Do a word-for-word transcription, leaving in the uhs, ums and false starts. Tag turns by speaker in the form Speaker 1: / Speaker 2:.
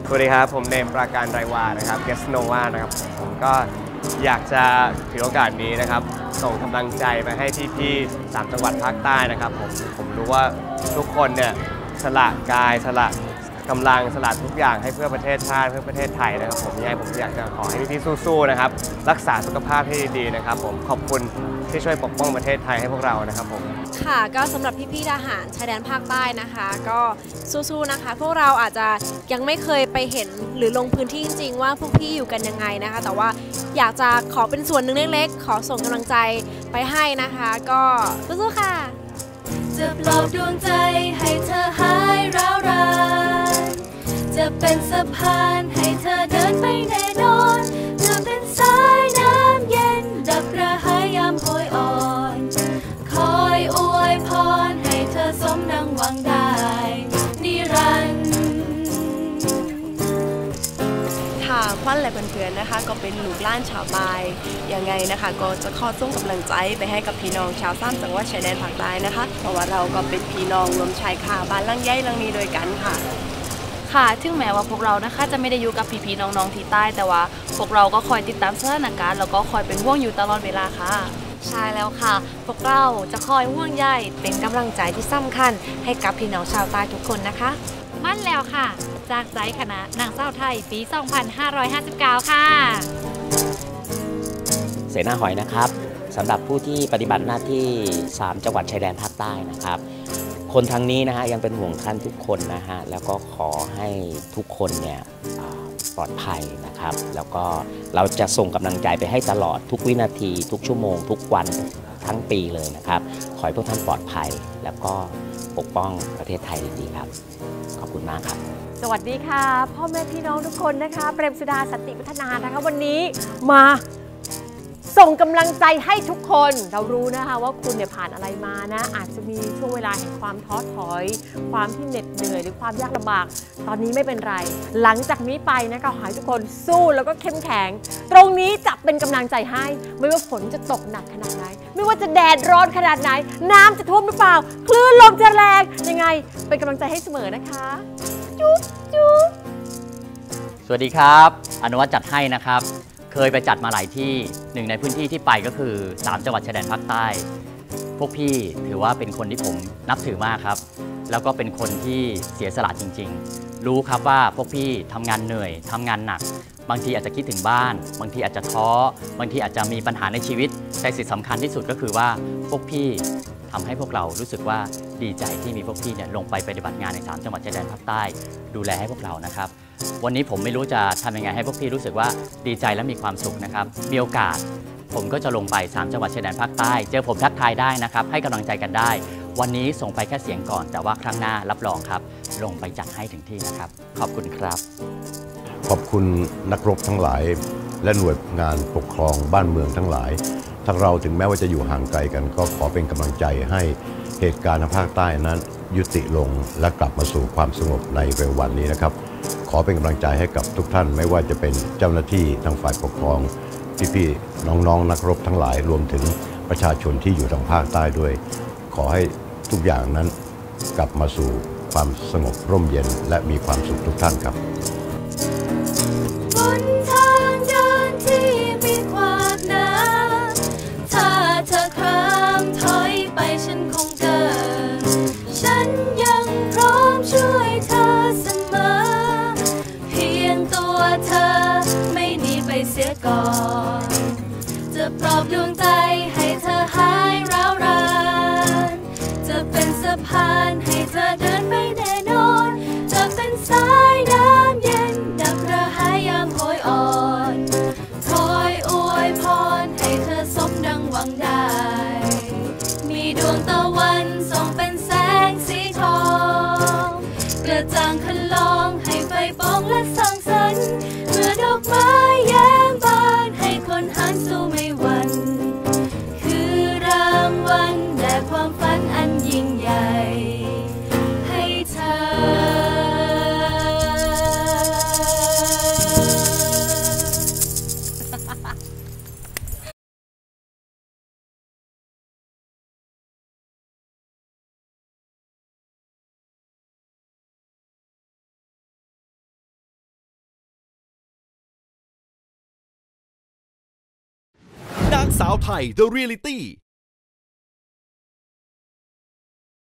Speaker 1: สวัสดีครับผมเนมปราการไรวานะครับเกสโนวานะครับผมก็อยากจะถือโอกาสนี้นะครับส่งกำลังใจไปให้พี่ๆสามจังหวัดภาคใต้นะครับผมผมรู้ว่าทุกคนเนี่ยสละกายสละกำลังสละทุกอย่างให้เพื่อประเทศชาติเพื่อประเทศไทยนะครับผมยังไงผมอยากจะขอให้พี่ๆสู้ๆนะครับรักษาสุขภาพให้ดีๆนะครับผมขอบคุณที่ช่วยปกป้องประเทศไทยให้พวกเรานะครับผม
Speaker 2: ค่ะก็สำหรับพี่ๆทหารชายแดนภาคใต้นะคะก็สู้ๆนะคะพวกเราอาจจะยังไม่เคยไปเห็นหรือลงพื้นที่จริงๆว่าพวกพี่อยู่กันยังไงนะคะแต่ว่าอยากจะขอเป็นส่วนหนึ่งเล็กๆขอส่งกำลังใจไปให้นะคะก็สู้ๆค่ะ
Speaker 3: จะปลอบดวงใจให้เธอหายร้าวรานจะเป็นสะพานให้เธอเดินไปแน่นอนจะเป็นสายน้ำเย็นดับกระหายยามโหยอ่อนคอยอวยพรให้เธอสมดังหวังได้นิรันดร์
Speaker 4: ค่ะควันและเพื่อนๆนะคะก็เป็นลูกหลานชาวใต้ยังไงนะคะก็จะขอส่งกำลังใจไปให้กับพี่น้องชาวสามจังหวัดชายแดนภาคใต้นะคะเพราะว่าเราก็เป็นพี่น้องรวมชายคาบ้านลังใหญ่ลังนี้โดยกันค่ะ
Speaker 5: ค่ะถึงแม้ว่าพวกเรานะคะจะไม่ได้อยู่กับพี่ๆน้องๆที่ใต้แต่ว่าพวกเราก็คอยติดตามสถานการณ์แล้วก็คอยเป็นห่วงอยู่ตลอดเวลาค่ะ
Speaker 6: ใช่แล้วค่ะพวกเราจะคอยห่วงใยเป็นกำลังใจที่สำคัญให้กับพี่น้องชาวใต้ทุกคนนะคะ
Speaker 5: มั่นแล้วค่ะจากใจคณะนางเศร้าไทยปี สองพันห้าร้อยห้าสิบเก้า ค่ะ
Speaker 7: เสนาหอยนะครับสำหรับผู้ที่ปฏิบัติหน้าที่สามจังหวัดชายแดนภาคใต้นะครับคนทางนี้นะฮะยังเป็นห่วงท่านทุกคนนะฮะแล้วก็ขอให้ทุกคนเนี่ยปลอดภัยนะครับแล้วก็เราจะส่งกำลังใจไปให้ตลอดทุกวินาทีทุกชั่วโมงทุกวันทั้งปีเลยนะครับขอให้พวกท่านปลอดภัยแล้วก็ปกป้องประเทศไทยดีๆครับขอบคุณมากครับ
Speaker 6: สวัสดีค่ะพ่อแม่พี่น้องทุกคนนะคะเปรมสุดาสันติพัฒนานะคะวันนี้มาส่งกำลังใจให้ทุกคนเรารู้นะคะว่าคุณเนี่ยผ่านอะไรมานะอาจจะมีช่วงเวลาแห่งความท้อถอยความที่เหน็ดเหนื่อยหรือความยากลำบากตอนนี้ไม่เป็นไรหลังจากนี้ไปนะก็ขอให้ทุกคนสู้แล้วก็เข้มแข็งตรงนี้จะเป็นกำลังใจให้ไม่ว่าฝนจะตกหนักขนาดไหนไม่ว่าจะแดดร้อนขนาดไหนน้ำจะท่วมหรือเปล่าคลื่นลมจะแรงยังไงเป็นกำลังใจให้เสมอนะคะจุ๊บจุ๊บ
Speaker 8: สวัสดีครับอนุวัฒน์จัดให้นะครับเคยไปจัดมาหลายที่หนึ่งในพื้นที่ที่ไปก็คือสามจังหวัดชายแดนภาคใต้พวกพี่ถือว่าเป็นคนที่ผมนับถือมากครับแล้วก็เป็นคนที่เสียสละจริงๆรู้ครับว่าพวกพี่ทำงานเหนื่อยทำงานหนักบางทีอาจจะคิดถึงบ้านบางทีอาจจะท้อบางทีอาจจะมีปัญหาในชีวิตแต่สิ่งสำคัญที่สุดก็คือว่าพวกพี่ทำให้พวกเรารู้สึกว่าดีใจที่มีพวกพี่เนี่ยลงไปปฏิบัติงานในสามจังหวัดชายแดนภาคใต้ดูแลให้พวกเรานะครับวันนี้ผมไม่รู้จะทำยังไงให้พวกพี่รู้สึกว่าดีใจและมีความสุขนะครับมีโอกาสผมก็จะลงไปสามจังหวัดชายแดนภาคใต้เจอผมทักทายได้นะครับให้กำลังใจกันได้วันนี้ส่งไปแค่เสียงก่อนแต่ว่าครั้งหน้ารับรองครับลงไปจัดให้ถึงที่นะครับขอบคุณครับ
Speaker 9: ขอบคุณนักรบทั้งหลายและหน่วยงานปกครองบ้านเมืองทั้งหลายทั้งเราถึงแม้ว่าจะอยู่ห่างไกลกันก็ขอเป็นกำลังใจให้เหตุการณ์ทางภาคใต้นั้นยุติลงและกลับมาสู่ความสงบในเร็ววันนี้นะครับขอเป็นกำลังใจให้กับทุกท่านไม่ว่าจะเป็นเจ้าหน้าที่ทางฝ่ายปกครองพี่ๆน้องๆนักรบทั้งหลายรวมถึงประชาชนที่อยู่ทางภาคใต้ด้วยขอให้ทุกอย่างนั้นกลับมาสู่ความสงบร่มเย็นและมีความสุขทุกท่านครับ
Speaker 3: บนทางเดินที่มีขวากหนาถ้าเธอครามถอยไปฉันคงเดินฉันยังพร้อมช่วยเธอเสมอเพียงตัวเธอไม่หนีไปเสียก่อนจะปลอบดวงใจให้เธอหายร้าวรานจะเป็นสะพานให้เธอเดินไปแน่นอนจะเป็นสายน้ำเย็นดับกระหายยามโหยอ่อนคอยอวยพรให้เธอสมดังหวังได้มีดวงตะวันส่องเป็นแสงสีทองกระจ่างคันลองให้ไฟปองและสร้างสรรค์เมื่อดอกไม้แย้มบานให้คนหันสู่ไม่หวั่นคือรางวัลและความฝันอันยิ่งใหญ่ให้เธอ
Speaker 10: สาวไทย The Reality